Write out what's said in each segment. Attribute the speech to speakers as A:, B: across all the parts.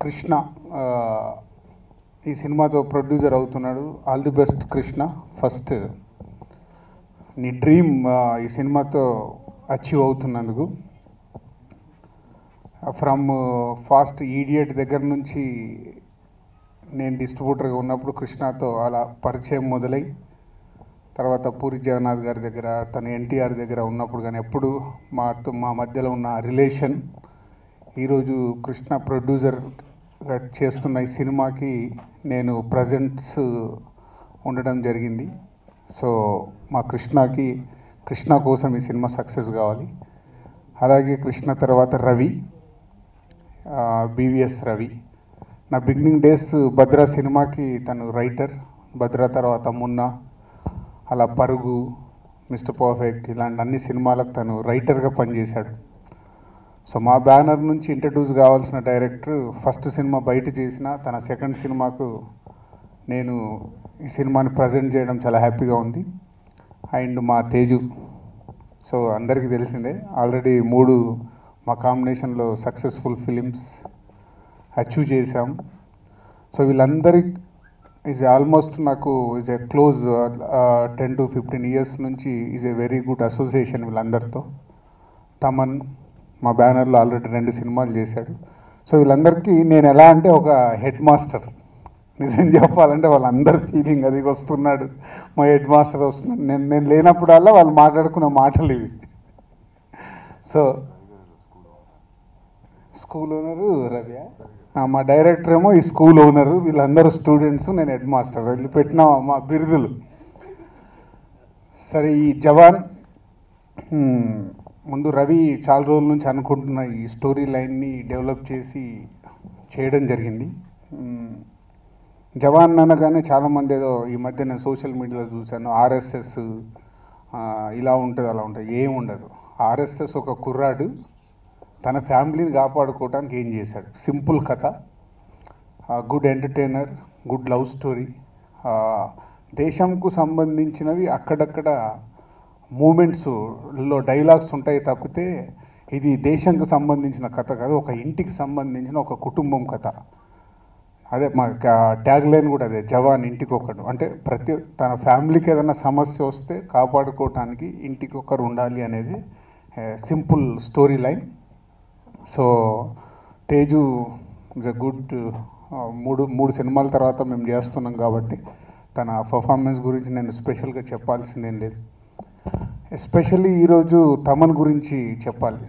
A: కృష్ణ ఈ సినిమాతో ప్రొడ్యూసర్ అవుతున్నాడు. All the best Krishna. First నీ డ్రీమ్ ఈ సినిమాతో అచీవ్ అవుతున్నందుకు. ఫ్రమ్ ఫాస్ట్ ఈడియట్ దగ్గర నుంచి నేను డిస్ట్రిబ్యూటర్గా ఉన్నప్పుడు కృష్ణతో అలా పరిచయం మొదలై తర్వాత పూరి జగన్నాథ్ గారి దగ్గర, తన ఎన్టీఆర్ దగ్గర ఉన్నప్పుడు కానీ ఎప్పుడు మా మధ్యలో ఉన్న రిలేషన్ ఈరోజు కృష్ణ ప్రొడ్యూసర్గా చేస్తున్న ఈ సినిమాకి నేను ప్రజెంట్స్ ఉండడం జరిగింది. సో మా కృష్ణ కోసం ఈ సినిమా సక్సెస్ కావాలి. అలాగే కృష్ణ తర్వాత రవి, బీవీఎస్ రవి. నా బిగినింగ్ డేస్ భద్ర సినిమాకి తను రైటర్, భద్ర తర్వాత మున్నా, అలా పరుగు, మిస్టర్ పర్ఫెక్ట్ ఇలాంటి అన్ని సినిమాలకు తను రైటర్గా పనిచేశాడు. సో మా బ్యానర్ నుంచి ఇంట్రడ్యూస్ కావాల్సిన డైరెక్టర్ ఫస్ట్ సినిమా బయట చేసిన తన సెకండ్ సినిమాకు నేను ఈ సినిమాని ప్రజెంట్ చేయడం చాలా హ్యాపీగా ఉంది. అండ్ మా తేజు, సో అందరికీ తెలిసిందే ఆల్రెడీ 3 మా కాంబినేషన్లో సక్సెస్ఫుల్ ఫిలిమ్స్ అచీవ్ చేశాం. సో వీళ్ళందరి ఈజ్ ఆల్మోస్ట్ నాకు is a close 10 to 15 years నుంచి is a very good association వీళ్ళందరితో. తమన్ మా బ్యానర్లో ఆల్రెడీ 2 సినిమాలు చేశాడు. సో వీళ్ళందరికీ నేను ఎలా అంటే ఒక హెడ్ మాస్టర్. నిజం చెప్పాలంటే వాళ్ళందరి ఫీలింగ్ అది వస్తున్నాడు, మా హెడ్ మాస్టర్ వస్తున్నాడు. నేను లేనప్పుడల్లా వాళ్ళు మాట్లాడుకున్న మాటలు ఇవి. సో స్కూల్ ఓనరు రవి, మా డైరెక్టర్ ఏమో ఈ స్కూల్ ఓనరు, వీళ్ళందరూ స్టూడెంట్స్, నేను హెడ్ మాస్టర్. వీళ్ళు పెట్టిన మా బిరుదులు. సరే, ఈ జవాన్ ముందు రవి చాలా రోజుల నుంచి అనుకుంటున్న ఈ స్టోరీ లైన్ని డెవలప్ చేసి చేయడం జరిగింది. జవాన్ అనగానే చాలామంది ఏదో ఈ మధ్య నేను సోషల్ మీడియాలో చూశాను, ఆర్ఎస్ఎస్ ఇలా ఉంటుంది అలా ఉంటుంది. ఏం ఉండదు. ఆర్ఎస్ఎస్ ఒక కుర్రాడు తన ఫ్యామిలీని కాపాడుకోవడానికి ఏం చేశాడు. సింపుల్ కథ, good entertainer, good love story. దేశంకు సంబంధించినవి అక్కడక్కడ మూమెంట్స్లో డైలాగ్స్ ఉంటాయి తప్పితే ఇది దేశంకు సంబంధించిన కథ కాదు, ఒక ఇంటికి సంబంధించిన ఒక కుటుంబం కథ. అదే మా ట్యాగ్ లైన్ కూడా అదే, జవాన్ ఇంటికి ఒకడు. అంటే తన ఫ్యామిలీకి ఏదైనా సమస్య వస్తే కాపాడుకోవటానికి ఇంటికి ఒకరు ఉండాలి అనేది simple story line. So Teju is a good, మూడు సినిమాల తర్వాత మేము చేస్తున్నాం కాబట్టి తన పర్ఫార్మెన్స్ గురించి నేను స్పెషల్గా చెప్పాల్సిందేం లేదు. ఎస్పెషల్లీ ఈరోజు తమన్ గురించి చెప్పాలి.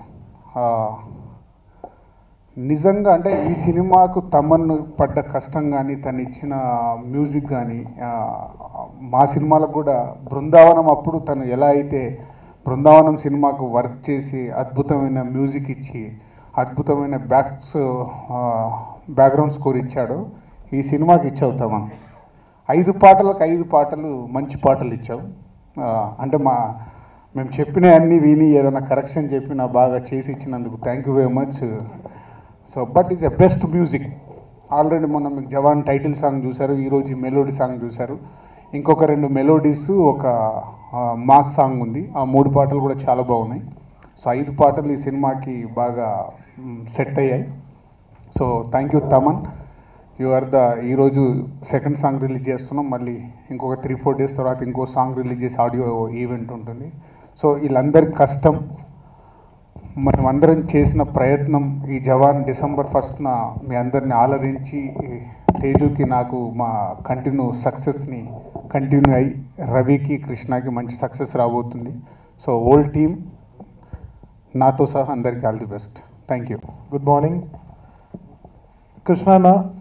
A: నిజంగా అంటే ఈ సినిమాకు తమన్ పడ్డ కష్టం కానీ, తను ఇచ్చిన మ్యూజిక్ కానీ, మా సినిమాలకు కూడా బృందావనం అప్పుడు తను ఎలా అయితే బృందావనం సినిమాకు వర్క్ చేసి అద్భుతమైన మ్యూజిక్ ఇచ్చి అద్భుతమైన బ్యాక్గ్రౌండ్ స్కోర్ ఇచ్చాడు, ఈ సినిమాకి ఇచ్చావు తమన్. 5 పాటలకు 5 పాటలు మంచి పాటలు ఇచ్చావు. అంటే మేము చెప్పినవన్నీ విని ఏదైనా కరెక్షన్ చెప్పినా బాగా చేసి ఇచ్చినందుకు thank you very much. So but is a best music. Already మొన్న మీకు జవాన్ టైటిల్ సాంగ్ చూశారు, ఈరోజు ఈ మెలోడీ సాంగ్ చూశారు. ఇంకొక 2 మెలోడీస్, ఒక మాస్ సాంగ్ ఉంది. ఆ 3 పాటలు కూడా చాలా బాగున్నాయి. సో 5 పాటలు ఈ సినిమాకి బాగా సెట్ అయ్యాయి. So thank you Thaman. ఈరోజు సెకండ్ సాంగ్ రిలీజ్ చేస్తున్నాం. మళ్ళీ ఇంకొక 3-4 days తర్వాత ఇంకో సాంగ్ రిలీజ్ చేసి ఆడియో ఈవెంట్ ఉంటుంది. సో వీళ్ళందరి కష్టం, మనం అందరం చేసిన ప్రయత్నం, ఈ జవాన్ December 1st మీ అందరిని ఆలరించి తేజుకి నాకు మా సక్సెస్ని కంటిన్యూ అయ్యి రవికి కృష్ణకి మంచి సక్సెస్ రాబోతుంది. సో హోల్ టీమ్ నాతో సహా అందరికీ all the best. Thank you.
B: Good morning Krishna.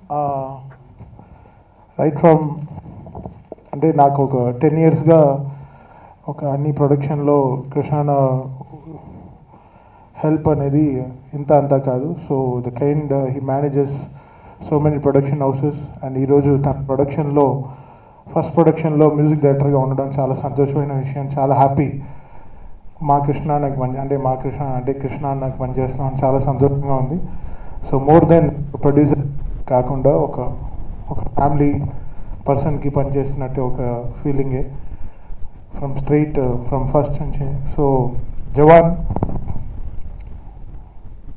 B: Right from అంటే నాకు ఒక 10 yearsగా ఒక అన్ని ప్రొడక్షన్లో కృష్ణ హెల్ప్ అనేది ఇంత అంతా కాదు. So the kind he manages so many production houses. And ఈరోజు తన ఫస్ట్ ప్రొడక్షన్లో మ్యూజిక్ డైరెక్టర్గా ఉండడం చాలా సంతోషమైన విషయం. చాలా హ్యాపీ. కృష్ణ నాకు పనిచేస్తున్నాను, చాలా సంతోషంగా ఉంది. సో మోర్ దెన్ ప్రొడ్యూసర్ కాకుండా ఒక ఫ్యామిలీ పర్సన్కి పనిచేస్తున్నట్టు ఒక ఫీలింగే ఫ్రమ్ ఫస్ట్ నుంచి. సో జవాన్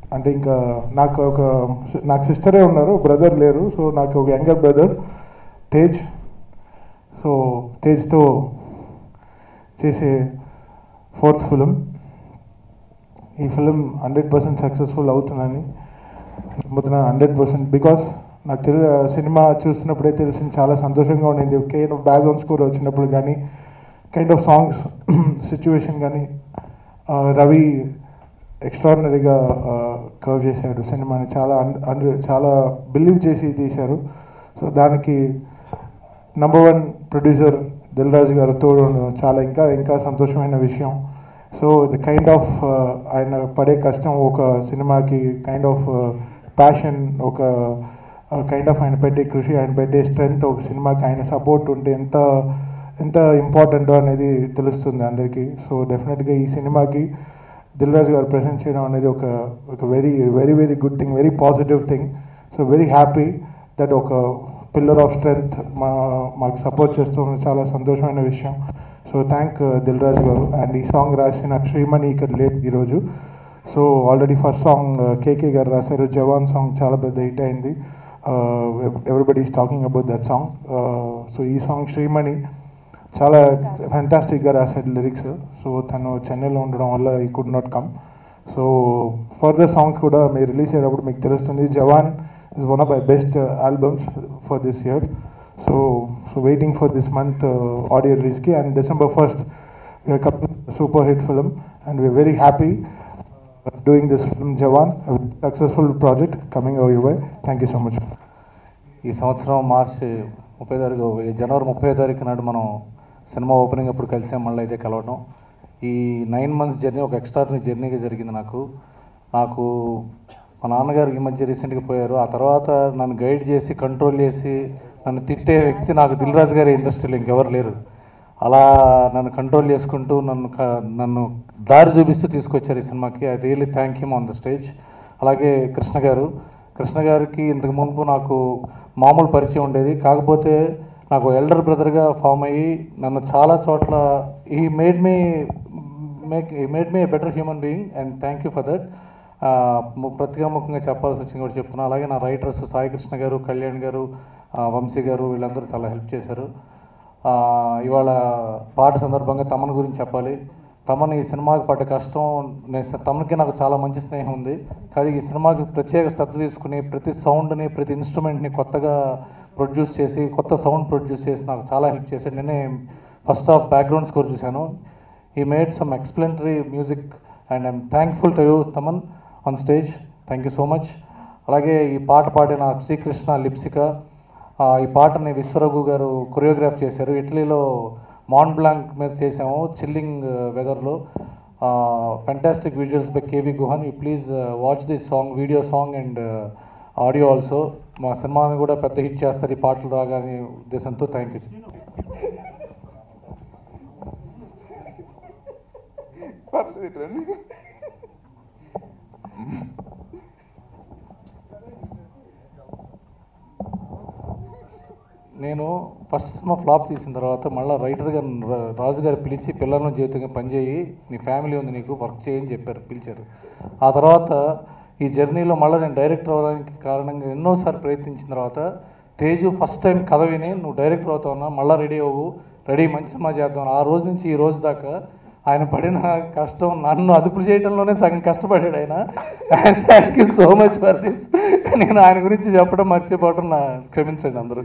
B: అంటే ఇంకా నాకు సిస్టరే ఉన్నారు, బ్రదర్ లేరు. సో నాకు ఒక యంగర్ బ్రదర్ తేజ్. సో తేజ్తో చేసే 4th ఫిలిం. ఈ ఫిలిం 100% సక్సెస్ఫుల్ అవుతుందని నమ్ముతున్నాను, 100%. బికాస్ నాకు సినిమా చూస్తున్నప్పుడే తెలిసింది, చాలా సంతోషంగా ఉండింది. కైండ్ ఆఫ్ బ్యాక్గ్రౌండ్ స్కోర్ వచ్చినప్పుడు కానీ, కైండ్ ఆఫ్ సాంగ్స్ సిచ్యువేషన్ కానీ, రవి ఎక్స్ట్రాడినరీగా కవర్ చేశాడు సినిమాని. చాలా బిలీవ్ చేసి తీశారు. సో దానికి నంబర్ 1 ప్రొడ్యూసర్ దిల్ రాజు గారు తోడు చాలా ఇంకా సంతోషమైన విషయం. సో ది కైండ్ ఆఫ్ ఆయన పడే కష్టం ఒక సినిమాకి, కైండ్ ఆఫ్ ప్యాషన్, ఒక కైండ్ ఆఫ్ ఆయన పెట్టే కృషి, ఆయన పెట్టే స్ట్రెంగ్త్ ఒక సినిమాకి, ఆయన సపోర్ట్ ఉంటే ఎంత ఇంపార్టెంటో అనేది తెలుస్తుంది అందరికీ. సో డెఫినెట్గా ఈ సినిమాకి దిల్ రాజు గారు ప్రెజెంట్ చేయడం అనేది ఒక very very very good thing, very positive thing. So very happy that ఒక పిల్లర్ ఆఫ్ స్ట్రెంగ్త్ మాకు సపోర్ట్ చేస్తుంది, చాలా సంతోషమైన విషయం. సో థ్యాంక్ దిల్ రాజు గారు. అండ్ ఈ సాంగ్ రాసిన శ్రీమణి ఇక్కడ లేదు ఈరోజు. So already first song KK గారు రాశారు, జవాన్ సాంగ్ చాలా పెద్ద హిట్ అయింది. Everybody is talking about that song. So ఈ సాంగ్ శ్రీమణి చాలా ఫ్యాంటాస్టిక్గా రాశాడు లిరిక్స్. సో తను చెన్నైలో ఉండడం వల్ల he could not come. So further songs కూడా మీరు రిలీజ్ అయ్యేటప్పుడు మీకు తెలుస్తుంది. జవాన్ is one of my best albums for this year. So waiting for this month audio release ki, and December 1st we are coming super hit film, and we are very happy doing this film Jawan, a successful project coming our way. Thank you so much.
C: ఈ సంవత్సరం జనవరి 30 తారీఖు నాడు మనం cinema opening అప్పుడు కలిసాం, మళ్ళీ అయితే కలవడం. ఈ 9 months జర్నీ ఒక ఎక్స్ట్రాడినరీ జర్నీగా జరిగింది నాకు. మా నాన్నగారు ఈ మధ్య రీసెంట్గా పోయారు. ఆ తర్వాత నన్ను గైడ్ చేసి, కంట్రోల్ చేసి, నన్ను తిట్టే వ్యక్తి నాకు దిల్ రాజు గారి ఇండస్ట్రీలో ఇంకెవరు లేరు. అలా నన్ను కంట్రోల్ చేసుకుంటూ నన్ను దారి చూపిస్తూ తీసుకొచ్చారు ఈ సినిమాకి. I really thank him on the stage. అలాగే కృష్ణ గారికి ఇంతకు ముందు నాకు మామూలు పరిచయం ఉండేది, కాకపోతే నాకు ఎల్డర్ బ్రదర్గా ఫామ్ అయ్యి నన్ను చాలా చోట్ల he made me a better human being, and thank you for that. ప్రత్యేకంగా చెప్పాల్సి వచ్చింది కూడా చెప్తున్నా. అలాగే నా రైటర్స్ సాయి కృష్ణ గారు, కళ్యాణ్ గారు, వంశీ గారు, వీళ్ళందరూ చాలా హెల్ప్ చేశారు. ఇవాళ పాట సందర్భంగా తమన్ గురించి చెప్పాలి. తమన్ ఈ సినిమాకి పడ్డ కష్టం, తమన్కి నాకు చాలా మంచి స్నేహం ఉంది. కానీ ఈ సినిమాకి ప్రత్యేక శ్రద్ధ తీసుకుని ప్రతి సౌండ్ని, ప్రతి ఇన్స్ట్రుమెంట్ని కొత్తగా ప్రొడ్యూస్ చేసి, కొత్త సౌండ్ ప్రొడ్యూస్ చేసి నాకు చాలా హెల్ప్ చేశాడు. నేనే ఫస్ట్ హాఫ్ బ్యాక్గ్రౌండ్ స్కోర్ చూశాను. He made some explanatory music, and I'm thankful to you Thaman on stage. Thank you so much. అలాగే ఈ పాట పాడిన శ్రీకృష్ణ లిప్సిక, ఈ పాటని విశ్వరఘు గారు కొరియోగ్రాఫ్ చేశారు. ఇటలీలో మాంట్ బ్లాంక్ మీద చేసాము, చిల్లింగ్ వెదర్లో. Fantastic visuals by KV Guhan. You please watch this song, video song and audio also. మా సినిమాని కూడా పెద్ద హిట్ చేస్తారు ఈ పాటలు రాగానే ఉద్దేశంతో. Thank you. నేను ఫస్ట్ సినిమా ఫ్లాప్ తీసిన తర్వాత మళ్ళీ రైటర్ గారు రాజు గారు పిలిచి, పిల్లలను జీవితంగా పనిచేయి, నీ ఫ్యామిలీ ఉంది, నీకు వర్క్ చేయని పిలిచారు. ఆ తర్వాత ఈ జర్నీలో మళ్ళీ నేను డైరెక్టర్ అవ్వడానికి కారణంగా ఎన్నోసార్లు ప్రయత్నించిన తర్వాత తేజు ఫస్ట్ టైం కథ విని, నువ్వు డైరెక్టర్ అవుతావున్నా, మళ్ళీ రెడీ మంచి సినిమా చేద్దాం. ఆ రోజు నుంచి ఈ రోజు దాకా ఆయన పడిన కష్టం, నన్ను అదుపులు చేయడంలోనే సగం కష్టపడ్డాడు ఆయన. Thank you so much for this. నేను ఆయన గురించి చెప్పడం మర్చిపోవడం క్షమించండి అందరూ.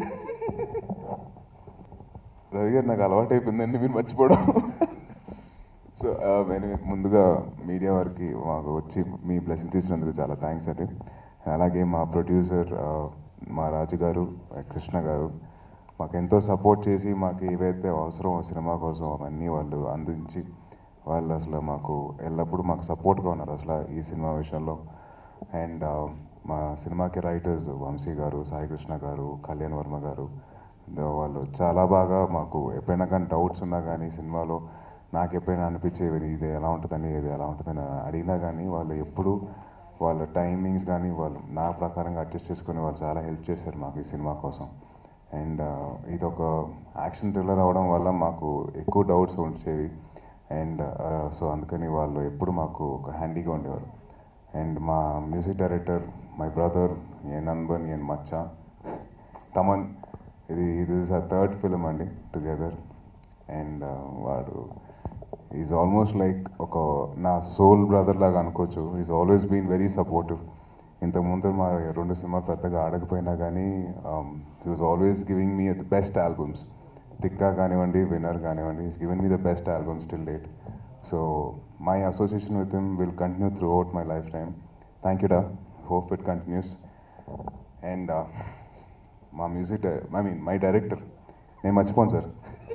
D: రవి గారు, నాకు అలవాటు అయిపోయిందండి మీరు మర్చిపోవడం. సో నేను ముందుగా మీడియా వారికి మాకు వచ్చి మీ బ్లెస్సింగ్ తీసినందుకు చాలా థ్యాంక్స్ అండి. అలాగే మా ప్రొడ్యూసర్ మా రాజు గారు, కృష్ణ గారు మాకు ఎంతో సపోర్ట్ చేసి, మాకు ఏవైతే అవసరమో సినిమా కోసం అవన్నీ వాళ్ళు అందించి, వాళ్ళు అసలు మాకు ఎల్లప్పుడూ మాకు సపోర్ట్గా ఉన్నారు అసలు ఈ సినిమా విషయంలో. అండ్ మా సినిమాకి రైటర్స్ వంశీ గారు, సాయి కృష్ణ గారు, కళ్యాణ్ వర్మ గారు, వాళ్ళు చాలా బాగా మాకు ఎప్పుడైనా కానీ డౌట్స్ ఉన్నా కానీ సినిమాలో నాకు ఎప్పుడైనా అనిపించేవి ఇది ఎలా ఉంటుందని, ఇది ఎలా ఉంటుందని అడిగినా కానీ వాళ్ళు ఎప్పుడు వాళ్ళ టైమింగ్స్ కానీ వాళ్ళు నా ప్రకారంగా అడ్జస్ట్ చేసుకుని వాళ్ళు చాలా హెల్ప్ చేశారు మాకు ఈ సినిమా కోసం. అండ్ ఇది ఒక యాక్షన్ థ్రిల్లర్ అవ్వడం వల్ల మాకు ఎక్కువ డౌట్స్ వచ్చేవి. అండ్ సో అందుకని వాళ్ళు ఎప్పుడు మాకు ఒక హ్యాండీగా ఉండేవారు. అండ్ మా మ్యూజిక్ డైరెక్టర్ మై బ్రదర్ ఎన్ అన్బన్ ఎన్ మచ్చా తమన్. ఇది ఇస్ ఆ థర్డ్ ఫిలిం అండి టుగెదర్. అండ్ వాడు ఈజ్ ఆల్మోస్ట్ లైక్ ఒక నా సోల్ బ్రదర్ లాగా అనుకోవచ్చు. Is always been very supportive. ఇంతకుముందు మా 2 సినిమాలు పెద్దగా ఆడకపోయినా కానీ he was always giving me the best albums. Thikka కానివ్వండి, విన్నర్ కానివ్వండి, is given me the best albums till date. So my association with him will continue through out my life time. Thank you డా, hope it continues. And మా music my director నేను మర్చిపోను sir,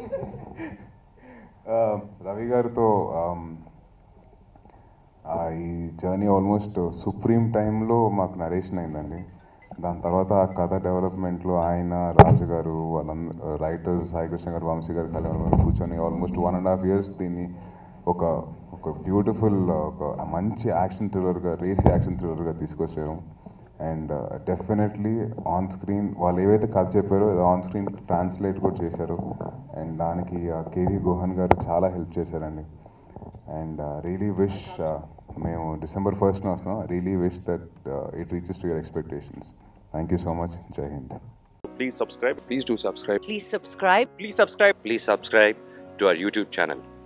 D: Ravi గారితో ఈ journey almost supreme టైంలో మాకు narration అయిందండి. దాని తర్వాత ఆ కథ డెవలప్మెంట్లో ఆయన, రాజు గారు, వాళ్ళందరూ రైటర్స్, సాయికృష్ణ గారు, వంశీ గారు కూర్చొని ఆల్మోస్ట్ 1.5 years దీన్ని ఒక బ్యూటిఫుల్, ఒక మంచి యాక్షన్ థ్రిల్లర్గా, రేస్ యాక్షన్ థ్రిల్లర్గా తీసుకొచ్చారు. అండ్ డెఫినెట్లీ ఆన్ స్క్రీన్ వాళ్ళు ఏవైతే కథ చెప్పారో అది ఆన్ స్క్రీన్ ట్రాన్స్లేట్ కూడా చేశారు. అండ్ దానికి కేవీ గోహన్ గారు చాలా హెల్ప్ చేశారండి. అండ్ రియలీ విష్, మేము December 1st వస్తున్నాం. Really wish that it reaches to your expectations. Thank you so much. Jai Hind.
E: Please subscribe. Please do subscribe.
F: Please subscribe.
E: Please subscribe. Please subscribe to our YouTube channel.